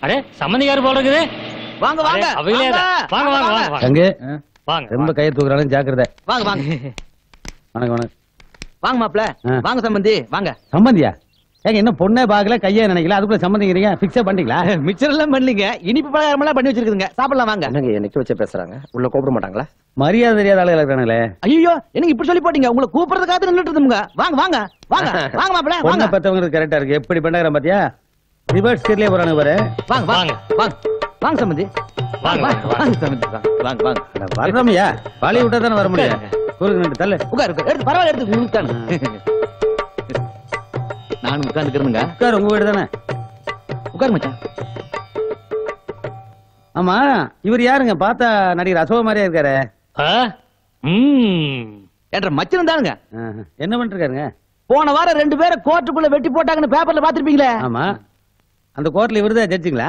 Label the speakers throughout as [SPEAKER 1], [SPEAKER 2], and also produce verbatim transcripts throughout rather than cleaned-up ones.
[SPEAKER 1] அடே சம்பந்தியார் போல இருக்குது.
[SPEAKER 2] வாங்க வாங்க
[SPEAKER 1] வாங்க வாங்க வாங்க
[SPEAKER 3] அங்க
[SPEAKER 1] வாங்க.
[SPEAKER 3] ரொம்ப கையை தூக்குறாலும் ஜாக்கிரதை.
[SPEAKER 2] வாங்க வாங்க
[SPEAKER 3] வணக்கம் வணக்கம்.
[SPEAKER 2] வாங்க மாப்ள. வாங்க சம்பந்தி வாங்க.
[SPEAKER 3] சம்பந்தியா? ஏங்க என்ன பொண்ணே பாக்கல கையே நினைக்கல அதுக்குள்ள சம்பந்திக்கிறீங்க? பிக்ஸா பண்ணிட்டீங்களா?
[SPEAKER 2] மிச்சர் எல்லாம் பண்ணலீங்க, இனிப்பு பலகாரம் எல்லாம் பண்ணி வச்சிருக்குதுங்க, சாப்பிடலாம் வாங்க.
[SPEAKER 4] என்னங்க என்னைக்கு வச்சு பேசுறாங்க, உள்ள கூப்பிட மாட்டாங்களா?
[SPEAKER 3] மரியாதை தெரியாத ஆளுகள் இருக்கானுங்களே.
[SPEAKER 2] ஐயோ எனக்கு இப்படி சொல்லி போட்டீங்க, உங்களை கூப்பிடுறதுக்காக நின்னுட்டு இருந்தோம்ங்க. வாங்க வாங்க வாங்க வாங்க மாப்ள வாங்க.
[SPEAKER 3] பொண்ணை பத்தவங்களுக்கு கரெக்டா இருக்கு. எப்படி பண்ணாங்கற பாத்தியா? ரிவர்ஸ் ஸ்டீர்லயே போறானு பாரு.
[SPEAKER 2] வாங்க வாங்க வாங்க வாங்க சம்பந்தி வாங்க வாங்க சம்பந்தி வாங்க வாங்க.
[SPEAKER 3] வரணும்யா, பாலி விட்டா தானே வர முடியும். குறுக்கு நின்று தள்ளு.
[SPEAKER 2] உட்காரு எடுத்து பரவாயில்ல எடுத்து நிறுத்தானு. நான் உட்கார்ந்துக்கிறேனுங்க.
[SPEAKER 3] உட்கார், உங்க வீடு தானே.
[SPEAKER 2] உட்காரு மச்சான்.
[SPEAKER 3] ஆமா இவர் யாருங்க? பார்த்தா நடிகர் அசோக மாதிரியா இருக்காரு.
[SPEAKER 2] என்ற மச்சன் தானுங்க.
[SPEAKER 3] என்ன பண்ணிட்டு இருக்காருங்க?
[SPEAKER 2] போன வாரம் ரெண்டு பேரை கோர்ட்டுக்குள்ள வெட்டி போட்டாங்கன்னு பேப்பர்ல பாத்துருப்பீங்களே.
[SPEAKER 3] ஆமா, அந்த கோர்ட்ல இவருதான் ஜட்ஜுங்களா?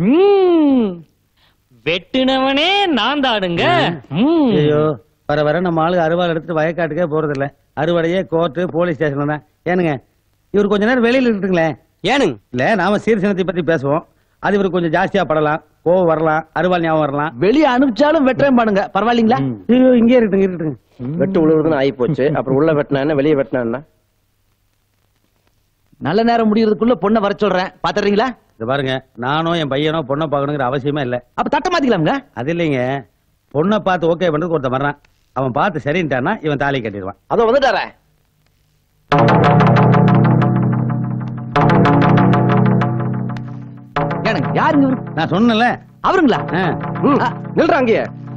[SPEAKER 1] வெட்டினவனே நான் தாடுங்க.
[SPEAKER 3] ஐயோ வர வர நம்ம ஆளுங்க அறுவாள் எடுத்துட்டு வயக்காட்டுக்கே போறது இல்ல. அறுவடையே கோர்ட்டு போலீஸ் ஸ்டேஷன் தான். ஏனுங்க இவர் கொஞ்ச நேரம் வெளியில இருக்குங்களேன்.
[SPEAKER 2] ஏனுங்க
[SPEAKER 3] இல்ல நாம சீர்சனத்தை பத்தி பேசுவோம், அது இவருக்கு கொஞ்சம் ஜாஸ்தியா படலாம், கோவம் வரலாம், அறுவாள் ஞாபகம் வரலாம்.
[SPEAKER 2] வெளியே அனுப்பிச்சாலும் வெட்டுறேன் பாருங்க, பரவாயில்லைங்களா?
[SPEAKER 3] ஐயோ இங்கே இருக்கட்டும் இருக்கட்டும்.
[SPEAKER 4] வெட்டு உழுவுதுன்னு ஆகி போச்சு, அப்புறம் உள்ள வெட்டினா என்ன வெளியே வெட்டினா என்ன?
[SPEAKER 2] நல்ல நேரம் முடியறதுக்குள்ள பொண்ணை வர சொல்றேன், பாத்துறீங்களா?
[SPEAKER 3] இது பாருங்க, நானும் என் பையனோ பொண்ணை பார்க்கணுங்கிற அவசியமே இல்ல.
[SPEAKER 2] அப்ப தட்ட மாத்திக்கலாம்ங்க.
[SPEAKER 3] அது இல்லைங்க, பொண்ணை பார்த்து ஓகே பண்றதுக்கு ஒருத்தன் வர்றான். அவன் பார்த்து சரின்ட்டானா இவன் தாலி கட்டிடுவான்.
[SPEAKER 4] அதோ வந்துட்டாரே.
[SPEAKER 2] ஏனுங்க யாருங்க?
[SPEAKER 3] நான் சொன்னல
[SPEAKER 2] அவருங்களா?
[SPEAKER 4] நில்றாங்க.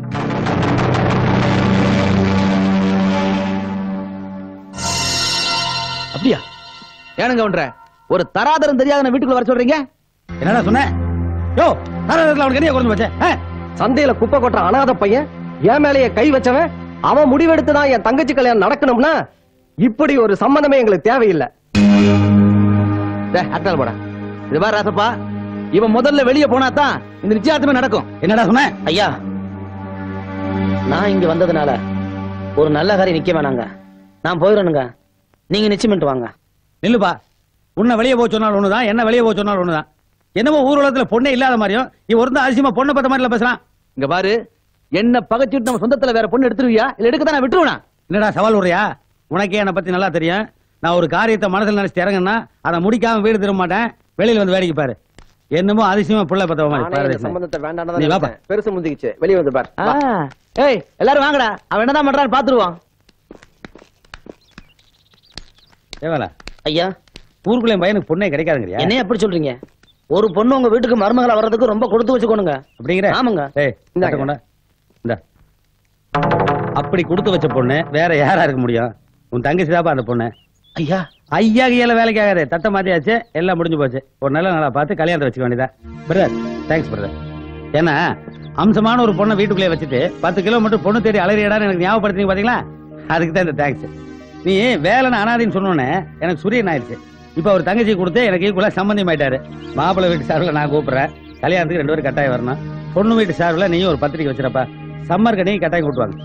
[SPEAKER 2] அப்படியா? ஏனுங்க ஒன்ற ஒரு தராதரம் தெரியாத வீட்டுக்குள்ள வர சொல்றீங்க?
[SPEAKER 3] என்னடா சொன்ன? யோ தராதரத்துல அவனுக்கு என்ன குறைஞ்சு வச்சேன்?
[SPEAKER 4] சந்தையில குப்பை கொட்டுற அனாத பையன் என் மேலேயே கை வச்சவன், அவன் முடிவெடுத்துதான் என் தங்கச்சி கல்யாணம் நடக்கணும்னா இப்படி ஒரு சம்பந்தமே எங்களுக்கு தேவையில்லை.
[SPEAKER 2] அட்டால் போட. இது பாரு ராசப்பா, இவன் முதல்ல வெளியே போனாதான் இந்த நிச்சயதார்த்தமே நடக்கும்.
[SPEAKER 3] என்னடா சொன்ன?
[SPEAKER 5] ஐயா நான் இங்க வந்ததுனால ஒரு நல்ல காரியம் நிக்க வேணாங்க, நான் போயிடணுங்க. நீங்க நிச்சயமிட்டு வாங்க.
[SPEAKER 3] நில்லுப்பா, உன்னை வெளியே போக சொன்னாலும் ஒண்ணுதான், என்ன வெளியே போக சொன்னாலும் ஒண்ணுதான். என்னமோ ஊர் உலகத்துல பொண்ணே இல்லாத மாதிரியும் இவன் ஒரு அதிசயமா பொண்ணை பத்த மாதிரி பேசலாம்.
[SPEAKER 2] இங்க பாரு, என்ன பகைச்சிட்டு நம்ம சொந்தத்துல வேற பொண்ணு எடுத்துருவியா இல்ல எடுக்கதான் நான் விட்டுருவா?
[SPEAKER 3] என்னடா சவால் விடுறியா? உனக்கே என்னை பத்தி நல்லா தெரியும். நான் ஒரு காரியத்தை மனதில் நினைச்சு இறங்கன்னா அதை முடிக்காம வீடு திரும்ப மாட்டேன். வெளியில வந்து வேடிக்கை பாரு. என்னமோ அதிசயமா புள்ள பத்த மாதிரி
[SPEAKER 4] சம்பந்தத்தை வேண்டாம், பெருசு முந்திக்கிச்சு. வெளியே வந்து பாரு.
[SPEAKER 2] ஏய் எல்லாரும் வாங்கடா, அவன் என்னதான் பண்றான்னு பாத்துருவான்.
[SPEAKER 3] ஏவாலா
[SPEAKER 5] ஐயா,
[SPEAKER 3] ஊருக்குள்ள பையனுக்கு பொண்ணே கிடைக்காதுங்கறியா?
[SPEAKER 5] என்ன எப்படி சொல்றீங்க? ஒரு பொண்ணு உங்க வீட்டுக்கு மருமகளா வர்றதுக்கு ரொம்ப கொடுத்து வச்சுக்கோணுங்க.
[SPEAKER 3] அப்படிங்கிற?
[SPEAKER 5] ஆமாங்க.
[SPEAKER 3] ஏய் இந்தாங்க கொண்டா. இந்தா. அப்படி கொடுத்து வச்ச பொண்ணு வேற யாரா இருக்க முடியும்? உன் தங்கச்சி தாப்பா அந்த பொண்ணு.
[SPEAKER 5] ஐயா
[SPEAKER 3] ஐயா கையில வேலைக்கு ஆகாது. தட்டை மாத்தியாச்சு, எல்லாம் முடிஞ்சு போச்சு. ஒரு நல்ல நாளா பார்த்து கல்யாணத்தை வச்சுக்க வேண்டியதா. Brother thanks brother. ஏன்னா அம்சமான ஒரு பொண்ணை வீட்டுக்குள்ளே வச்சுட்டு பத்து கிலோ மட்டும் பொண்ணு தேடி அலையடான்னு எனக்கு ஞாபகப்படுத்திங்க பாத்தீங்களா? அதுக்கு தான் இந்த தேங்க்ஸ். நீ வேலைன்னு அனாதின்னு சொன்னோன்னே எனக்கு சூரியன் ஆயிடுச்சு. இப்ப அவர் தங்கச்சி கொடுத்து எனக்கு ஈக்குவலா சம்பந்தம் ஆயிட்டாரு. மாப்பிள்ளை வீட்டு சார்பில் நான் கூப்பிடுறேன், கல்யாணத்துக்கு ரெண்டு பேரும் கட்டாயம் வரணும். பொண்ணு வீட்டு சார்பில் நீயும் ஒரு பத்திரிக்கை வச்சிருப்பா. சம்மர் கடையும் கட்டாயம் கூட்டுவாங்க.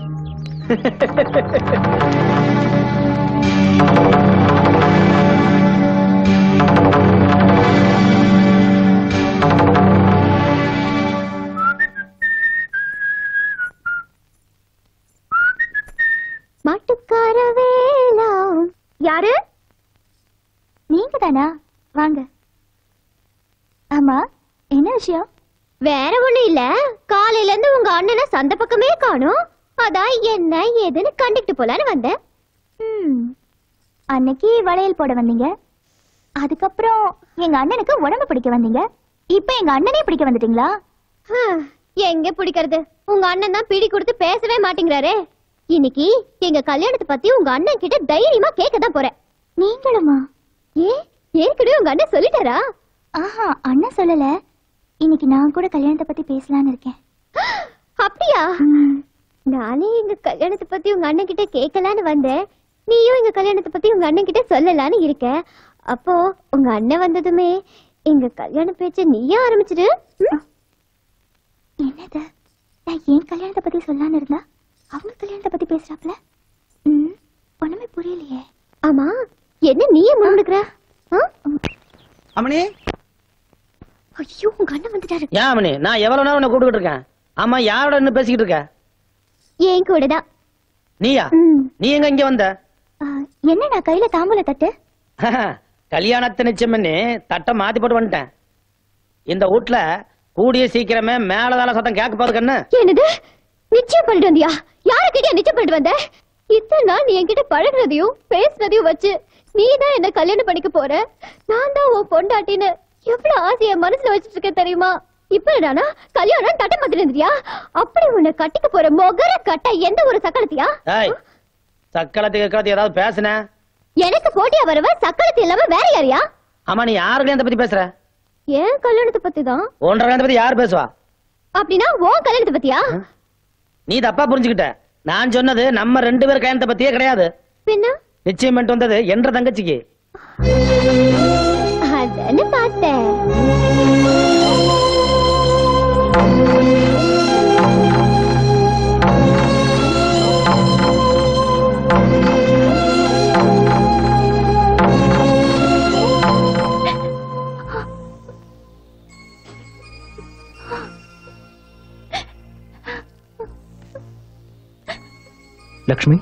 [SPEAKER 6] மாட்டுக்கார வேலா. யாரு? நீங்க தானா? வாங்க. ஆமா என்ன விஷயம்?
[SPEAKER 7] வேற ஒண்ணு இல்ல, காலையில இருந்து உங்க அண்ணனை சந்த பக்கமே காணோம். அதான் என்ன ஏதுன்னு கண்டுக்கிட்டு போலான்னு வந்தேன்.
[SPEAKER 6] அன்னைக்கு வளையல் போட வந்தீங்க, அதுக்கப்புறம் எங்க அண்ணனுக்கு உடம்பு பிடிக்க வந்தீங்க, இப்ப எங்க அண்ணனே பிடிக்க வந்துட்டீங்களா?
[SPEAKER 7] எங்க பிடிக்கிறது, உங்க அண்ணன் தான் பிடி கொடுத்து பேசவே மாட்டேங்கிறாரே. இன்னைக்கு எங்க கல்யாணத்தை பத்தி உங்க அண்ணன் கிட்ட தைரியமா கேட்கதான் போறேன்.
[SPEAKER 6] நீங்களுமா?
[SPEAKER 7] ஏ ஏற்கனவே உங்க அண்ணன் சொல்லிட்டாரா?
[SPEAKER 6] ஆஹா அண்ணன் சொல்லல, இன்னைக்கு நான் கூட கல்யாணத்தை பத்தி பேசலான்னு இருக்கேன்.
[SPEAKER 7] அப்படியா? நானே எங்க கல்யாணத்தை பத்தி உங்க அண்ணன் கிட்ட கேட்கலான்னு வந்தேன். நீயும் எங்க கல்யாணத்தை பத்தி உங்க அண்ணன் கிட்ட சொல்லலான்னு இருக்க. அப்போ உங்க அண்ணன் வந்ததுமே எங்க கல்யாண பேச்ச நீயே ஆரம்பிச்சிடு.
[SPEAKER 6] என்னது, நான் ஏன் கல்யாணத்தை பத்தி சொல்லலான்னு இருந்தா அவங்க கல்யாணத்தை பத்தி பேசுறாப்ல? ஒண்ணுமே புரியலையே.
[SPEAKER 7] ஆமா என்ன நீயே முன்னுக்குற?
[SPEAKER 2] அம்மணி
[SPEAKER 7] ஐயோ உங்க அண்ணன் வந்துட்டாரு.
[SPEAKER 5] ஏன் அம்மனி நான் எவ்வளவு நேரம் உன்னை கூப்பிட்டு இருக்கேன்? ஆமா யாரோட இன்னும் பேசிக்கிட்டு இருக்க?
[SPEAKER 7] ஏன் கூடதான்.
[SPEAKER 5] நீயா? நீ எங்க இங்க வந்த?
[SPEAKER 7] என்ன நான் கையில தாம்பூல தட்டு?
[SPEAKER 5] கல்யாணத்தை நிச்சயம் பண்ணி தட்டை மாத்தி போட்டு வந்துட்டேன். இந்த வீட்டுல கூடிய சீக்கிரமே மேலதால சத்தம் கேட்க போறது கண்ணு.
[SPEAKER 7] என்னது நிச்சயம் பண்ணிட்டு வந்தியா? யாருக்கிட்டயா நிச்சயம் பண்ணிட்டு வந்த? இத்தனை நாள் நீ என்கிட்ட பழகுறதையும் பேசுனதையும் வச்சு நீ தான் என்ன கல்யாணம் பண்ணிக்க போற, நான் தான் உன் பொண்டாட்டின்னு எவ்வளவு ஆசைய மனசுல வச்சிட்டு இருக்க தெரியுமா? இப்ப என்னன்னா கல்யாணம் தட்டை மாத்திட்டு இருந்தியா? அப்படி உன்னை கட்டிக்க போற மொகர கட்ட எந்த ஒரு சக்கலத்தியா?
[SPEAKER 5] சக்கலத்து கேட்கறது ஏதாவது பேசுன?
[SPEAKER 7] எனக்கு போட்டியா வரவ சக்கலத்து இல்லாம வேற யாரையா?
[SPEAKER 5] ஆமா நீ யாரு கல்யாணத்தை பத்தி பேசுற?
[SPEAKER 7] ஏன் கல்யாணத்தை பத்தி தான்.
[SPEAKER 5] உன் கல்யாணத்தை பத்தி யாரு பேசுவா?
[SPEAKER 7] அப்படின்னா உன் கல்யாணத்தை பத்தியா?
[SPEAKER 5] நீ தப்பா புரிஞ்சுக்கிட்ட. நான் சொன்னது நம்ம ரெண்டு பேர் கல்யாணத்தை பத்தியே கிடையாது.
[SPEAKER 7] பின்ன
[SPEAKER 5] நிச்சயம் பண்ணிட்டு வந்தது என்ற தங்கச்சிக்கு.
[SPEAKER 7] அதன்னு பார்த்தேன்.
[SPEAKER 1] லக்ஷ்மி,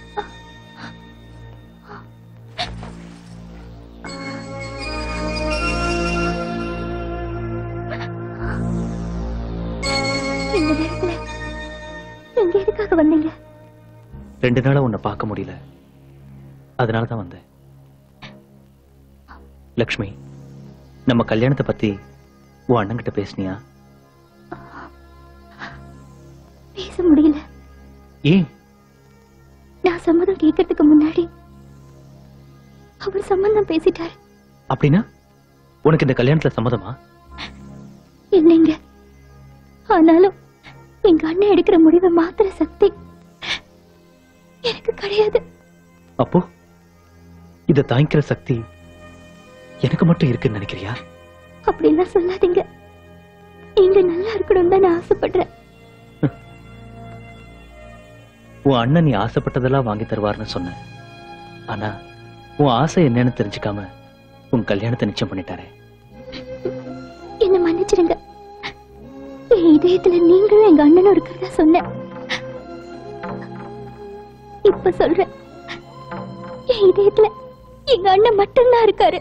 [SPEAKER 6] இந்த நேரத்துல எங்க எதுக்காக வந்தீங்க?
[SPEAKER 1] ரெண்டு நாளா உன்னை பார்க்க முடியல, அதனாலதான் வந்தேன். லக்ஷ்மி, நம்ம கல்யாணத்தை பத்தி உன் அண்ணன் கிட்ட பேசுனியா?
[SPEAKER 6] பேச முடியல.
[SPEAKER 1] ஏன்?
[SPEAKER 6] நான் சம்மதம் கேட்கறதுக்கு முன்னாடி அவர் சம்மந்தம் பேசிட்டாரு.
[SPEAKER 1] அப்படின்னா உனக்கு இந்த கல்யாணத்துல சம்மதமா?
[SPEAKER 6] இல்லைங்க, ஆனாலும் எங்க அண்ணன் எடுக்கிற முடிவை மாத்திர சக்தி எனக்கு கிடையாது.
[SPEAKER 1] அப்போ இத தாங்கிக்கிற சக்தி எனக்கு மட்டும் இருக்குன்னு நினைக்கிறியா?
[SPEAKER 6] அப்படிலாம் சொல்லாதீங்க. நீங்க நல்லா இருக்கணும் தான் நான் ஆசைப்படுறேன்.
[SPEAKER 1] உன் அண்ணன் நீ ஆசைப்பட்டதெல்லாம் வாங்கி தருவார்னு சொன்ன. ஆனா உன் ஆசை என்னன்னு தெரிஞ்சுக்காம உன் கல்யாணத்தை நிச்சயம் பண்ணிட்டாரே.
[SPEAKER 6] என்ன மன்னிச்சிருங்க. என் இதயத்துல நீங்களும் எங்க அண்ணனும் இருக்கிறதா சொன்னேன். இப்ப சொல்றேன், என் இதயத்துல எங்க அண்ணன் மட்டும்தான் இருக்காரு.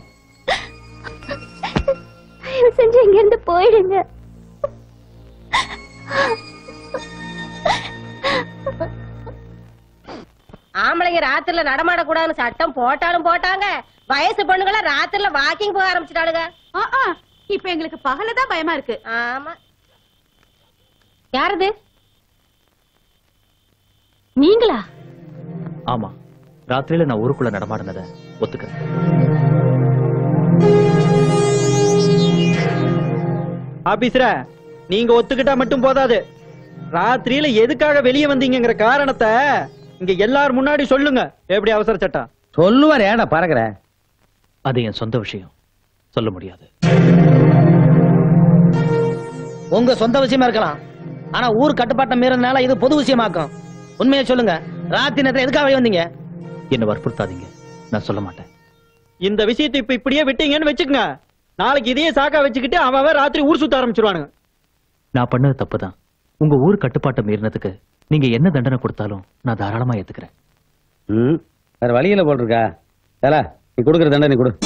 [SPEAKER 6] தயவு செஞ்சு இங்க இருந்து போயிடுங்க.
[SPEAKER 8] ஆம்பளைங்க ராத்திரில நடமாட கூடாதுன்னு சட்டம் போட்டாலும் போட்டாங்க. வயசு பொண்ணுங்கள ராத்திரில வாக்கிங் போக ஆரம்பிச்சிட்டாளுங்க.
[SPEAKER 9] இப்ப எங்களுக்கு பகலதான் பயமா இருக்கு.
[SPEAKER 8] ஆமா. யாரது?
[SPEAKER 9] நீங்களா?
[SPEAKER 1] ஆமா, ராத்திரியில நான் ஊருக்குள்ள நடமாடினத ஒத்துக்கிறேன்.
[SPEAKER 2] ஆபீசரா, நீங்க ஒத்துக்கிட்டா மட்டும் போதாது. ராத்திரியில எதுக்காக வெளியே வந்தீங்கங்கிற காரணத்தை இங்க எல்லாரும் முன்னாடி சொல்லுங்க. எப்படி அவசர சட்டம்?
[SPEAKER 3] சொல்லுவார். ஏடா பறக்குற?
[SPEAKER 1] அது என் சொந்த விஷயம், சொல்ல முடியாது.
[SPEAKER 5] உங்க சொந்த விஷயமா இருக்கலாம், ஆனா ஊர் கட்டுப்பாட்டை மீறதுனால இது பொது விஷயமாக்கும். உண்மையை சொல்லுங்க, ராத்திரி நேரத்துல எதுக்காக வெளிய வந்தீங்க?
[SPEAKER 1] என்ன வற்புறுத்தாதீங்க, நான் சொல்ல மாட்டேன்.
[SPEAKER 2] இந்த விஷயத்தை இப்ப இப்படியே விட்டீங்கன்னு வச்சுக்கங்க, நாளைக்கு இதையே சாக்கா வச்சுக்கிட்டு அவன் ராத்திரி ஊர் சுத்த ஆரம்பிச்சிருவானுங்க.
[SPEAKER 1] நான் பண்ணது தப்புதான். உங்க ஊர் கட்டுப்பாட்டை மீறினதுக்கு நீங்க என்ன தண்டனை கொடுத்தாலும் நான் தாராளமா ஏத்துக்கிறேன்.
[SPEAKER 3] ம், வேற வழியில போட்டிருக்கா? ஏல, நீ கொடுக்குற தண்டனை கொடு.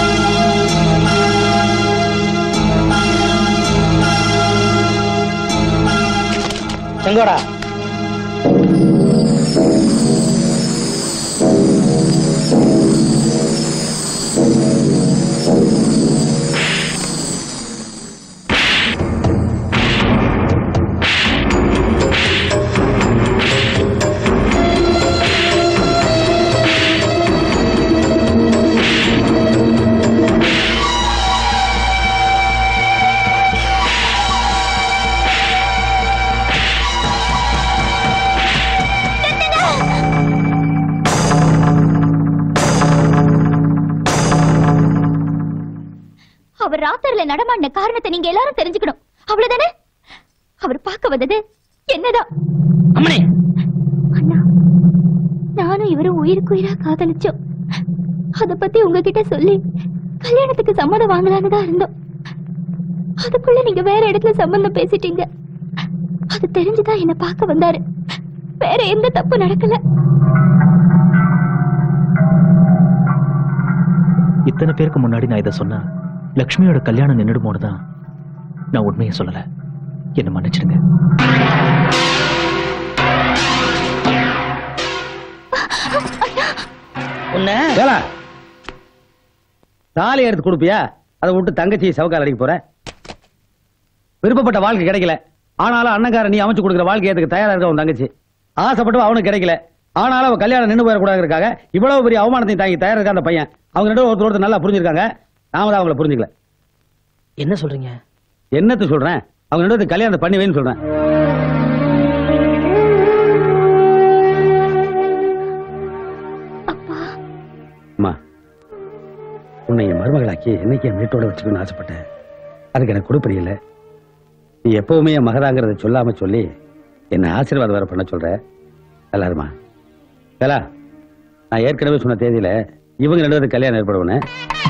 [SPEAKER 5] செங்கோடா,
[SPEAKER 6] அவர் ராத்திரில நடமாடின காரணத்தை நீங்க எல்லாரும் தெரிஞ்சுக்கணும். அவ்வளவுதானே? அவர் பார்க்க வந்தது என்னதான்?
[SPEAKER 5] அம்மனே,
[SPEAKER 6] அண்ணா, நானும் இவரும் உயிருக்கு உயிரா காதலிச்சோம். அத பத்தி உங்ககிட்ட சொல்லி கல்யாணத்துக்கு சம்மதம் வாங்கலான்னு தான் இருந்தோம். அதுக்குள்ள நீங்க வேற இடத்துல சம்பந்தம் பேசிட்டீங்க. அது தெரிஞ்சுதான் என்ன பார்க்க வந்தாரு. வேற எந்த தப்பு நடக்கல.
[SPEAKER 1] இத்தனை பேருக்கு முன்னாடி நான் இதை சொன்னா லக்ஷ்மியோட கல்யாணம் நின்றுடுமோனுதான் நான் உண்மையை சொல்லல. என்ன மன்னிச்சிடுங்க.
[SPEAKER 3] தாலி எடுத்து கொடுப்பியா? அதை விட்டு தங்கச்சி சவுக்கால் அடிக்க போற. விருப்பப்பட்ட வாழ்க்கை கிடைக்கல, ஆனாலும் அண்ணங்கார நீ அமைச்சு கொடுக்குற வாழ்க்கை ஏத்துக்கு தயாரா இருக்க உன் தங்கச்சி. ஆசைப்பட்டு அவனுக்கு கிடைக்கல, ஆனாலும் அவன் கல்யாணம் நின்று போயிடக்கூடாதுக்காக இவ்வளவு பெரிய அவமானத்தையும் தாங்கி தயாரா இருக்க அந்த பையன். அவங்க ரெண்டு ஒருத்தர் ஒருத்தர் நல்லா புரிஞ்சிருக்காங்க. நாம தான் அவங்கள புரிஞ்சுக்கல.
[SPEAKER 5] என்ன சொல்றீங்க?
[SPEAKER 3] என்னத்து சொல்றேன், அவங்க ரெண்டு கல்யாணத்தை பண்ணிவேன்னு சொல்றேன். அம்மா, உன்னை என் மருமகளாக்கி என்னைக்கு என் வீட்டோட வச்சுக்கணும்னு ஆசைப்பட்டேன். அதுக்கு எனக்கு கொடுப்பறியில்லை. நீ எப்பவுமே என் மகதாங்கிறத சொல்லாம சொல்லி என்ன ஆசீர்வாதம் வேற பண்ண சொல்ற. எல்லாருமா வேலா, நான் ஏற்கனவே சொன்ன தேதியில இவங்க ரெண்டு பேருக்கு கல்யாணம் ஏற்படுவேன்னு